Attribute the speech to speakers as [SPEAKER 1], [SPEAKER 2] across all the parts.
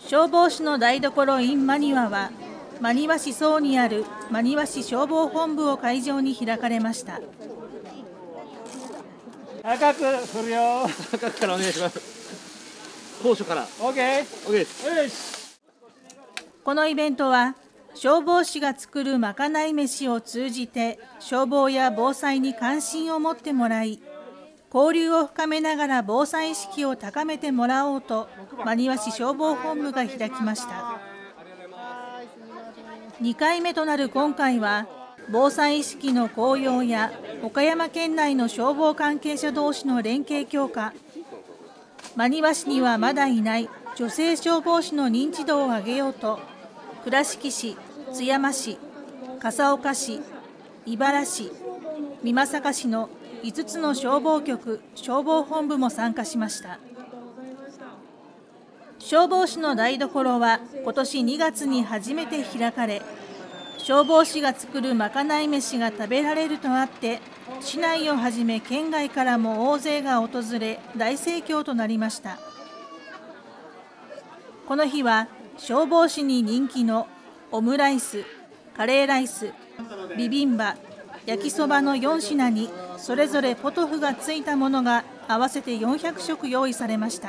[SPEAKER 1] 消防士の台所 in 真庭は、真庭市総にある真庭市消防本部を会場に開かれました。
[SPEAKER 2] 赤く振るよ。
[SPEAKER 3] 赤くからお願いします。高所から。
[SPEAKER 2] OK
[SPEAKER 3] です。
[SPEAKER 2] よし。
[SPEAKER 1] このイベントは、消防士が作るまかない飯を通じて、消防や防災に関心を持ってもらい、交流を深めながら防災意識を高めてもらおうと、真庭市消防本部が開きました。2回目となる今回は、防災意識の向上や岡山県内の消防関係者同士の連携強化、真庭市にはまだいない女性消防士の認知度を上げようと、倉敷市、津山市、笠岡市、井原市、美作市の5つの消防局、消防本部も参加しました。消防士の台所は今年2月に初めて開かれ、消防士が作るまかない飯が食べられるとあって、市内をはじめ県外からも大勢が訪れ、大盛況となりました。この日は消防士に人気のオムライス、カレーライス、ビビンバ、焼きそばの4品にそれぞれポトフがついたものが合わせて400食用意されました。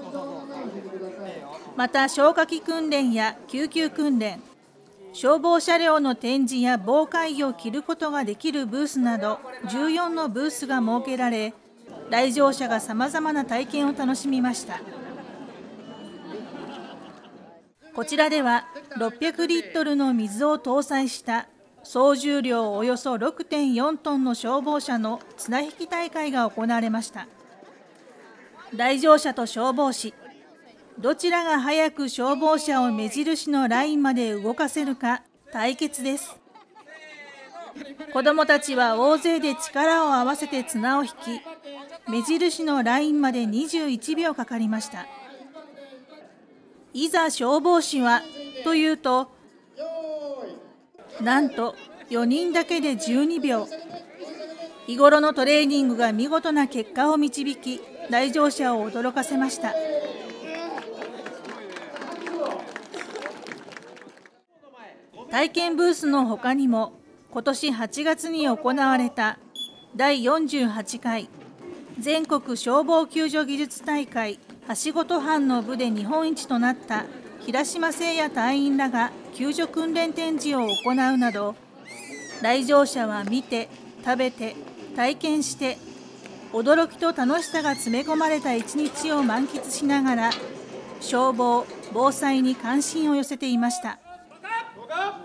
[SPEAKER 1] また消火器訓練や救急訓練、消防車両の展示や防火衣を着ることができるブースなど14のブースが設けられ、来場者がさまざまな体験を楽しみました。こちらでは600リットルの水を搭載した総重量およそ 6.4 トンの消防車の綱引き大会が行われました。来場者と消防士、どちらが早く消防車を目印のラインまで動かせるか対決です。子どもたちは大勢で力を合わせて綱を引き、目印のラインまで21秒かかりました。いざ消防士はというと、なんと4人だけで12秒。日頃のトレーニングが見事な結果を導き、来場者を驚かせました。体験ブースの他にも、今年8月に行われた第48回全国消防救助技術大会はしご登阪の部で日本一となった平島誠也隊員らが救助訓練展示を行うなど、来場者は見て、食べて、体験して、驚きと楽しさが詰め込まれた一日を満喫しながら、消防・防災に関心を寄せていました。